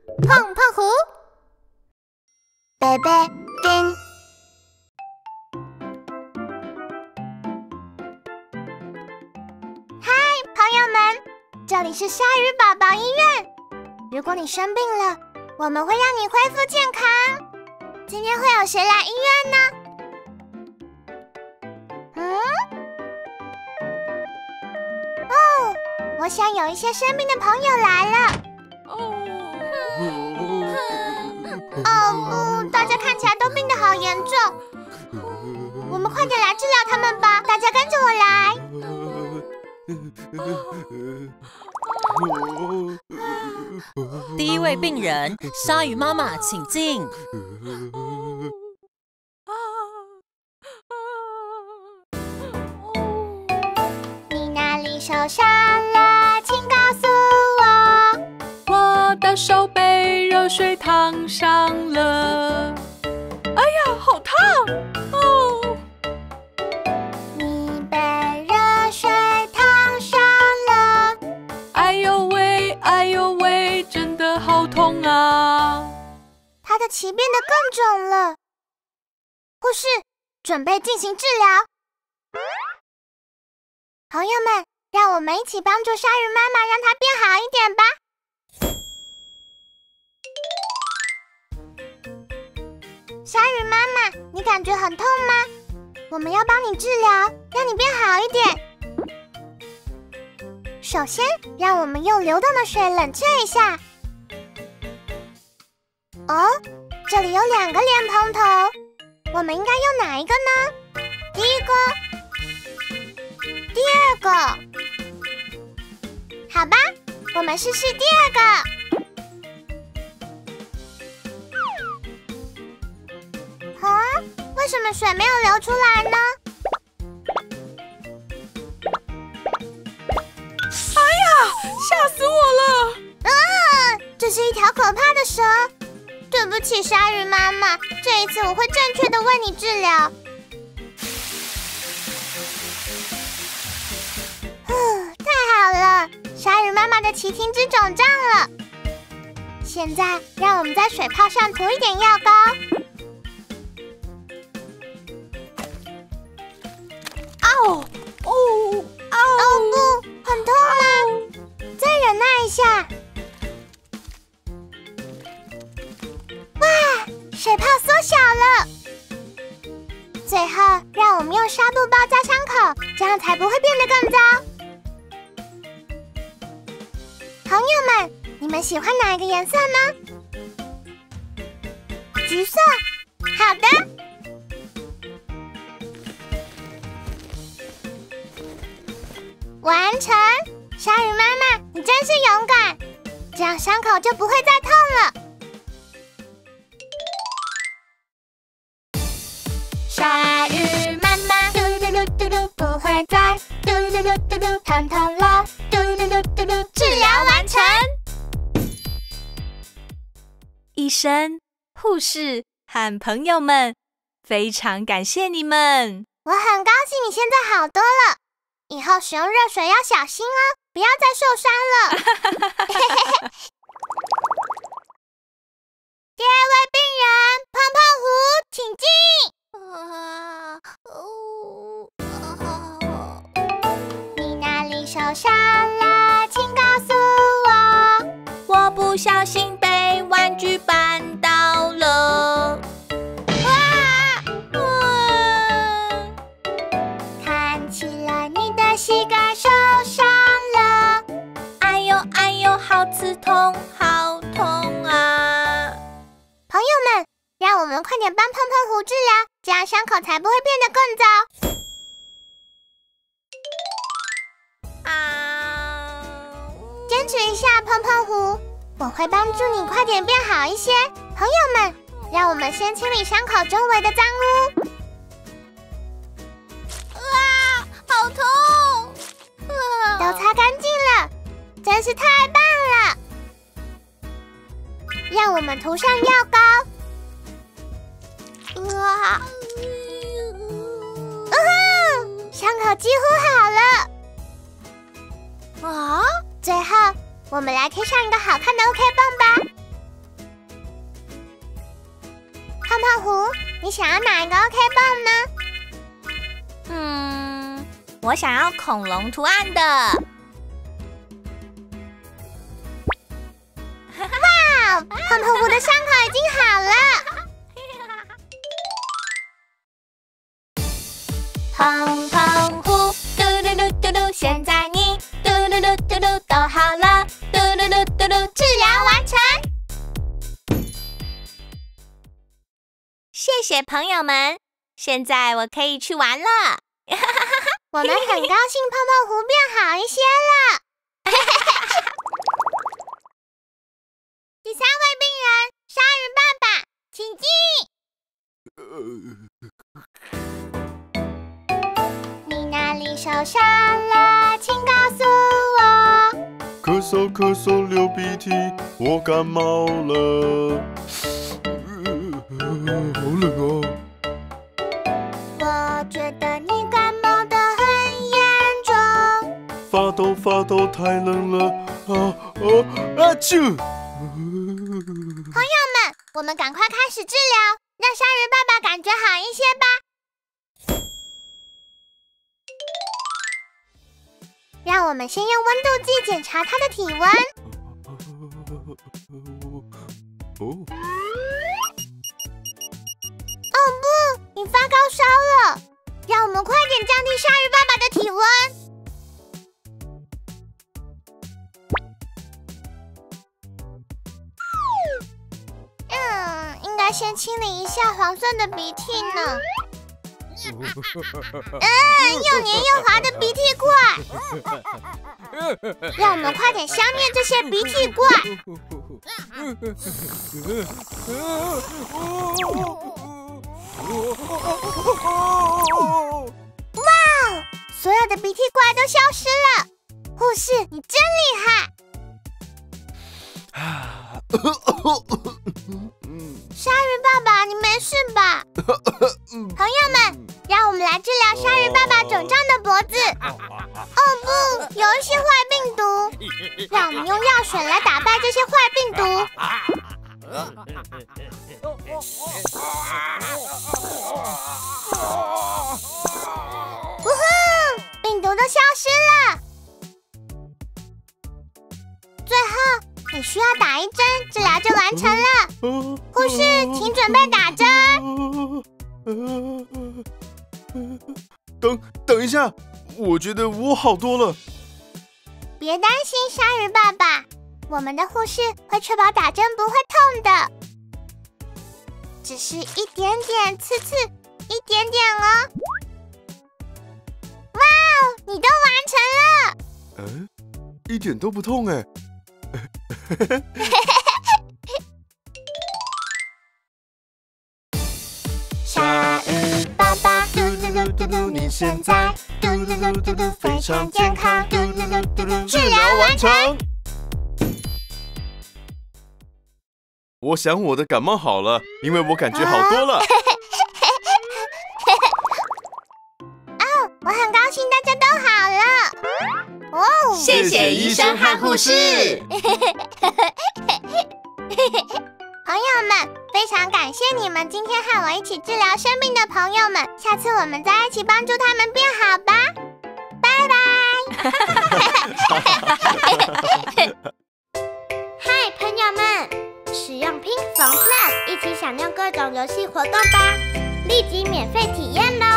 胖胖虎，贝贝丁。嗨，朋友们，这里是鲨鱼宝宝医院。如果你生病了，我们会让你恢复健康。今天会有谁来医院呢？我想有一些生病的朋友来了。大家看起来都病得好严重。我们快点来治疗他们吧！大家跟着我来。 第一位病人，鲨鱼妈妈，请进。 你哪里受伤了？请告诉我。 我的手被热水烫伤了。哎呀，好烫！哦， 你被热水烫伤了。 哎呦喂，哎呦喂，真的好痛啊！ 他的鳍变得更肿了。护士，准备进行治疗。朋友们，让我们一起帮助鲨鱼妈妈，让她变好一点吧。鲨鱼妈妈，你感觉很痛吗？我们要帮你治疗，让你变好一点。首先，让我们用流动的水冷却一下。哦，这里有2个莲蓬头，我们应该用哪一个呢？第一个，第二个。好吧，我们试试第2个。为什么水没有流出来呢？ 哎呀，吓死我了！ 这是一条可怕的蛇。对不起，鲨鱼妈妈，这一次我会正确的为你治疗。太好了，鲨鱼妈妈的鳍停止肿胀了。现在让我们在水泡上涂一点药膏。 哦不， 很痛吗？再忍耐一下。哇，水泡缩小了。最后，让我们用纱布包扎伤口，这样才不会变得更糟。朋友们，你们喜欢哪一个颜色呢？橘色。好的。完成！鲨鱼妈妈，你真是勇敢，这样伤口就不会再痛了。鲨鱼妈妈，嘟噜噜嘟噜，不会再嘟噜噜嘟噜疼痛了，嘟噜噜嘟噜，治疗完成。 医生、护士和朋友们，非常感谢你们。 我很高兴你现在好多了。以后使用热水要小心哦，不要再受伤了。第2位病人，胖胖虎，请进。你哪里受伤了？请告诉我。 我不小心被玩具绊倒了。 膝盖受伤了， 哎呦哎呦，好刺痛，好痛啊！ 朋友们，让我们快点帮胖胖虎治疗，这样伤口才不会变得更糟。坚持一下，胖胖虎，我会帮助你快点变好一些。朋友们，让我们先清理伤口周围的脏污。好痛！都擦干净了，真是太棒了！让我们涂上药膏。伤口几乎好了。最后，我们来贴上一个好看的 OK 绷吧。 你想要哪一个 OK 棒呢？ 我想要恐龙图案的。 哇，胖胖虎的伤口已经好了。 胖胖虎，嘟噜噜嘟噜，现在你嘟噜噜嘟噜都好了，嘟噜噜嘟噜， 治疗完成。 谢谢朋友们，现在我可以去玩了。 我们很高兴胖胖虎变好一些了。第3位病人，鲨鱼爸爸，请进。你哪里受伤了？请告诉我。 咳嗽咳嗽流鼻涕，我感冒了。好冷哦。 我觉得你感冒得很严重。 发抖，太冷了。啾！ 朋友们，我们赶快开始治疗，让鲨鱼爸爸感觉好一些吧。让我们先用温度计检查他的体温。哦不，你发高烧了！让我们快点降低鲨鱼爸爸的体温。应该先清理一下黄色的鼻涕呢。又黏又滑的鼻涕怪，让我们快点消灭这些鼻涕怪。哇，所有的鼻涕怪都消失了。护士，你真厉害！鲨鱼爸爸，你没事吧？朋友们，让我们来治疗鲨鱼爸爸肿胀的脖子。哦不，有一些坏病毒，让我们用药水来打败这些坏病毒。呜呼，病毒都消失了。最后，你需要打一针，治疗就完成了。护士，请准备打针。 等一下，我觉得我好多了。 别担心，鲨鱼爸爸，我们的护士会确保打针不会痛的，只是一点点刺刺，一点点哦。哇哦，你都完成了！ 一点都不痛哎。 鲨鱼爸爸，嘟噜噜嘟噜，你现在嘟噜噜嘟噜非常健康，嘟噜噜嘟噜，治疗完成。 我想我的感冒好了，因为我感觉好多了。 我很高兴大家都好了。哦， 谢谢医生和护士。 朋友们，非常感谢你们今天和我一起治疗生病的朋友们，下次我们再一起帮助他们变好吧，拜拜。嗨，朋友们，使用 Pink Phone Plus 一起享用各种游戏活动吧，立即免费体验咯。